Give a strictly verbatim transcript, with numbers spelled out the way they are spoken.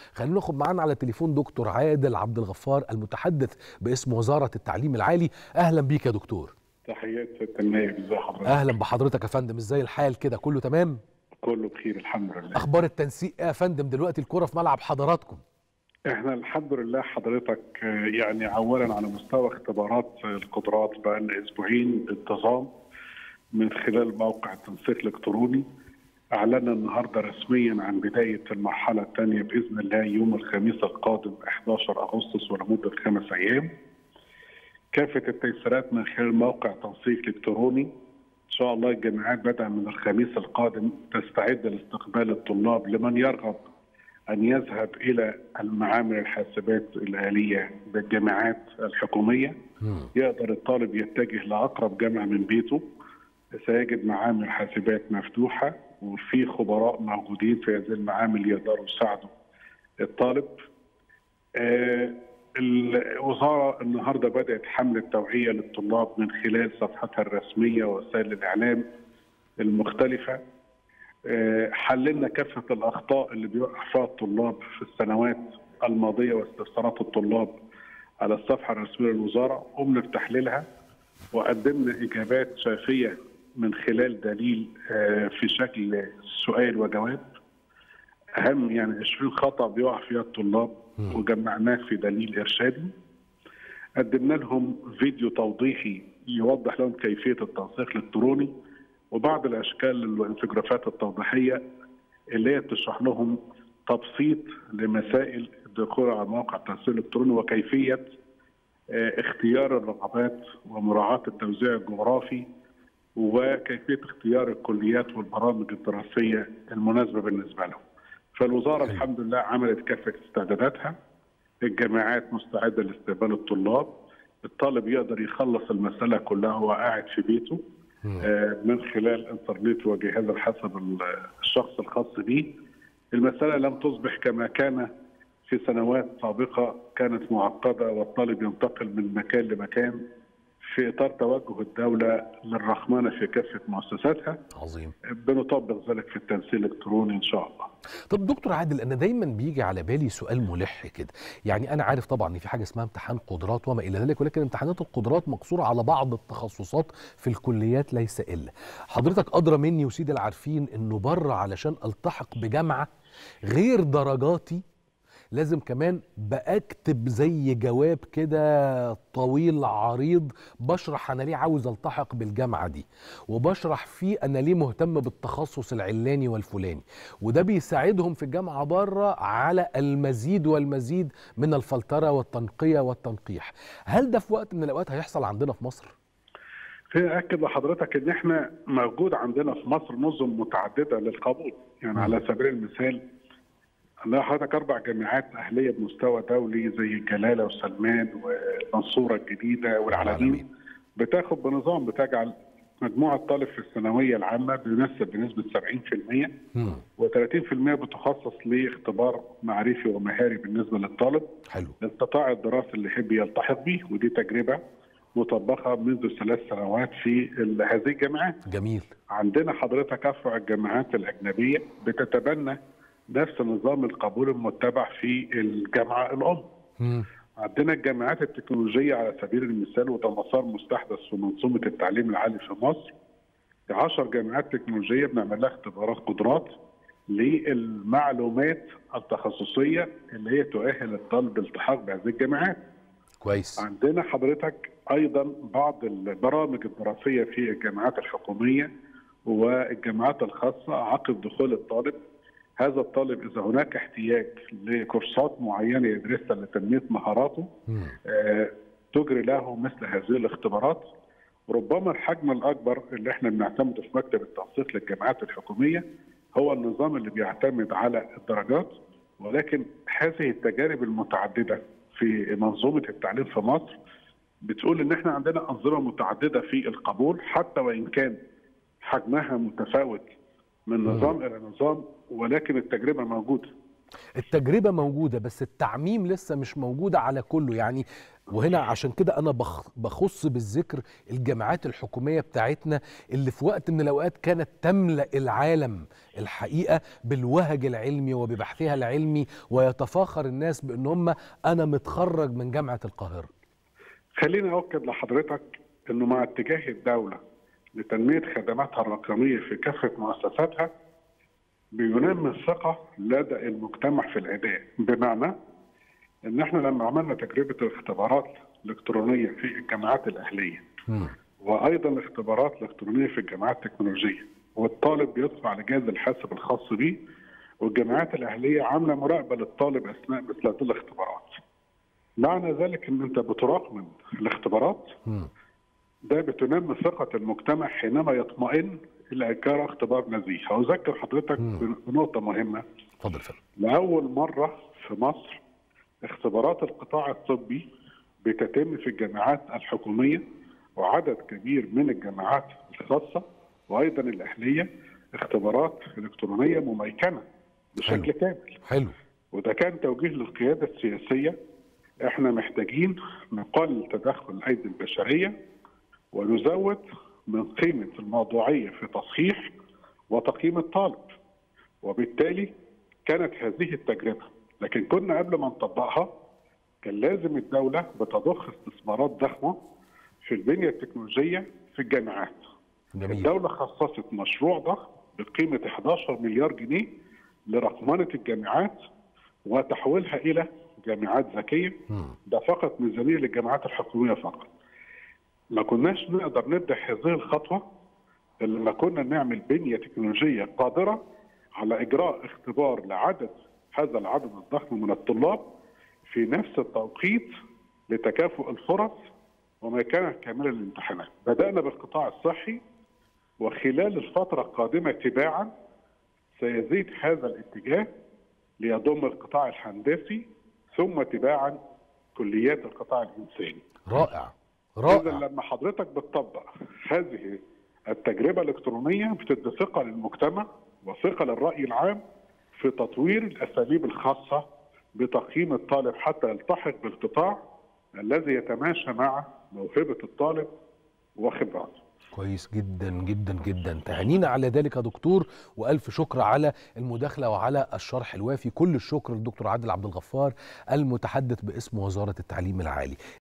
خلينا ناخد معانا على التليفون دكتور عادل عبد الغفار المتحدث باسم وزارة التعليم العالي. أهلا بيك يا دكتور. تحيات ست النائب، ازي حضرتك؟ أهلا بحضرتك يا فندم، ازاي الحال كده؟ كله تمام؟ كله بخير الحمد لله. أخبار التنسيق إيه يا فندم دلوقتي؟ الكرة في ملعب حضراتكم. احنا الحمد لله حضرتك يعني اولا على مستوى اختبارات القدرات بقى لنا اسبوعين بانتظام من خلال موقع التنسيق الالكتروني. اعلنا النهارده رسميا عن بدايه المرحله الثانيه باذن الله يوم الخميس القادم أحد عشر أغسطس ولمده خمس ايام. كافه التيسيرات من خلال موقع تنسيق الكتروني. ان شاء الله الجامعات بدءا من الخميس القادم تستعد لاستقبال الطلاب لمن يرغب أن يذهب إلى المعامل الحاسبات الآلية بالجامعات الحكومية. يقدر الطالب يتجه لأقرب جامعة من بيته، سيجد معامل حاسبات مفتوحة وفي خبراء موجودين في هذه المعامل يقدروا يساعدوا الطالب. آه الوزارة النهاردة بدأت حملة توعية للطلاب من خلال صفحتها الرسمية ووسائل الإعلام المختلفة. حللنا كافة الأخطاء اللي بيقع فيها الطلاب في السنوات الماضية واستفسارات الطلاب على الصفحة الرسمية للوزارة، قمنا بتحليلها وقدمنا إجابات شافية من خلال دليل في شكل سؤال وجواب. أهم يعني عشرين خطأ بيقع فيها الطلاب وجمعناه في دليل إرشادي. قدمنا لهم فيديو توضيحي يوضح لهم كيفية التنسيق الإلكتروني وبعض الاشكال والانفوجرافات التوضيحيه اللي هي بتشرح لهم تبسيط لمسائل الدخول على موقع التنسيق الالكتروني وكيفيه اختيار الرغبات ومراعاه التوزيع الجغرافي وكيفيه اختيار الكليات والبرامج الدراسيه المناسبه بالنسبه لهم. فالوزاره الحمد لله عملت كافه استعداداتها. الجامعات مستعده لاستقبال الطلاب. الطالب يقدر يخلص المساله كلها وهو قاعد في بيته من خلال انترنت وجهاز الحاسب الشخص الخاص به. المسألة لم تصبح كما كان في سنوات سابقة، كانت معقدة والطالب ينتقل من مكان لمكان في إطار توجه الدولة للرقمنة في كافة مؤسساتها. عظيم. بنطبق ذلك في التنسيق الإلكتروني إن شاء الله. طب دكتور عادل، أنا دايما بيجي على بالي سؤال ملح كده، يعني أنا عارف طبعا إن في حاجة اسمها امتحان قدرات وما إلى ذلك، ولكن امتحانات القدرات مقصورة على بعض التخصصات في الكليات ليس إلا. حضرتك أدرى مني وسيد العارفين إنه بره علشان ألتحق بجامعة غير درجاتي لازم كمان بأكتب زي جواب كده طويل عريض بشرح أنا ليه عاوز ألتحق بالجامعة دي، وبشرح فيه أنا ليه مهتم بالتخصص العلاني والفلاني، وده بيساعدهم في الجامعة بره على المزيد والمزيد من الفلترة والتنقية والتنقيح. هل ده في وقت من الأوقات هيحصل عندنا في مصر؟ في أكد لحضرتك إن إحنا موجود عندنا في مصر نظم متعددة للقبول. يعني م. على سبيل المثال عندنا حضرتك أربع جامعات أهلية بمستوى دولي زي الجلالة وسلمان والمنصورة الجديدة والعلمين، بتاخد بنظام بتجعل مجموع الطالب في الثانوية العامة بيمثل بنسبة سبعين بالمئة وثلاثين بالمئة بتخصص لاختبار معرفي ومهاري بالنسبة للطالب. حلو. للقطاع الدراسي اللي يحب يلتحق به، ودي تجربة مطبقة منذ ثلاث سنوات في هذه الجامعات. جميل. عندنا حضرتك أفرع الجامعات الأجنبية بتتبنى نفس نظام القبول المتبع في الجامعة الأم. م. عندنا الجامعات التكنولوجية على سبيل المثال، وده مسار مستحدث في منظومة التعليم العالي في مصر. عشر جامعات تكنولوجية بنعمل لها اختبارات قدرات للمعلومات التخصصية اللي هي تؤهل الطالب للالتحاق بهذه الجامعات. كويس. عندنا حضرتك أيضا بعض البرامج الدراسية في الجامعات الحكومية والجامعات الخاصة عقب دخول الطالب. هذا الطالب إذا هناك احتياج لكورسات معينة يدرسها لتنمية مهاراته آه، تجري له مثل هذه الاختبارات. ربما الحجم الأكبر اللي احنا بنعتمده في مكتب التنسيق للجامعات الحكومية هو النظام اللي بيعتمد على الدرجات، ولكن هذه التجارب المتعددة في منظومة التعليم في مصر بتقول إن احنا عندنا أنظمة متعددة في القبول، حتى وإن كان حجمها متفاوت من نظام إلى نظام، ولكن التجربة موجودة. التجربة موجودة بس التعميم لسه مش موجودة على كله يعني. وهنا عشان كده أنا بخ- بخص بالذكر الجامعات الحكومية بتاعتنا اللي في وقت من الأوقات كانت تملأ العالم الحقيقة بالوهج العلمي وببحثها العلمي، ويتفاخر الناس بأن هم أنا متخرج من جامعة القاهرة. خليني أؤكد لحضرتك أنه مع اتجاه الدولة لتنمية خدماتها الرقمية في كافة مؤسساتها بينمي الثقة لدى المجتمع في الأداء، بمعنى ان احنا لما عملنا تجربه الاختبارات الالكترونيه في الجامعات الاهليه مم. وايضا الاختبارات الالكترونيه في الجامعات التكنولوجيه، والطالب بيدخل على جهاز الحاسب الخاص بيه، والجامعات الاهليه عامله مراقبه للطالب اثناء مثل هذه الاختبارات. معنى ذلك ان انت بتراقب الاختبارات، مم. ده بتنمي ثقه المجتمع حينما يطمئن الى اجراء اختبار نزيه. اذكر حضرتك مم. بنقطه مهمه. اتفضل فندم. لاول مره في مصر اختبارات القطاع الطبي بتتم في الجامعات الحكومية وعدد كبير من الجامعات الخاصة وأيضا الأهلية اختبارات إلكترونية مميكنة بشكل حلو. كامل. حلو. وده كان توجيه للقيادة السياسية، احنا محتاجين نقلل تدخل الأيدي البشرية ونزود من قيمة الموضوعية في تصحيح وتقييم الطالب. وبالتالي كانت هذه التجربة، لكن كنا قبل ما نطبقها كان لازم الدولة بتضخ استثمارات ضخمة في البنية التكنولوجية في الجامعات. جميل. الدولة خصصت مشروع ضخم بقيمة احد عشر مليار جنيه لرقمنة الجامعات وتحويلها إلى جامعات ذكية. مم. ده فقط ميزانية للجامعات الحكومية فقط. ما كناش نقدر نبدأ هذه الخطوة إلا لما كنا نعمل بنية تكنولوجية قادرة على إجراء اختبار لعدد هذا العدد الضخم من الطلاب في نفس التوقيت لتكافؤ الفرص ومكانة كاملة للامتحانات. بدأنا بالقطاع الصحي، وخلال الفترة القادمة تباعا سيزيد هذا الاتجاه ليضم القطاع الهندسي، ثم تباعا كليات القطاع الإنساني. رائع إذا رائع. لما حضرتك بتطبق هذه التجربة الإلكترونية بتدي ثقة للمجتمع وثقة للرأي العام في تطوير الأساليب الخاصة بتقييم الطالب حتى يلتحق بالقطاع الذي يتماشى مع موهبة الطالب وخبراته. كويس جدا جدا جدا. تهانينا على ذلك يا دكتور، والف شكر على المداخله وعلى الشرح الوافي. كل الشكر للدكتور عادل عبد الغفار المتحدث باسم وزاره التعليم العالي.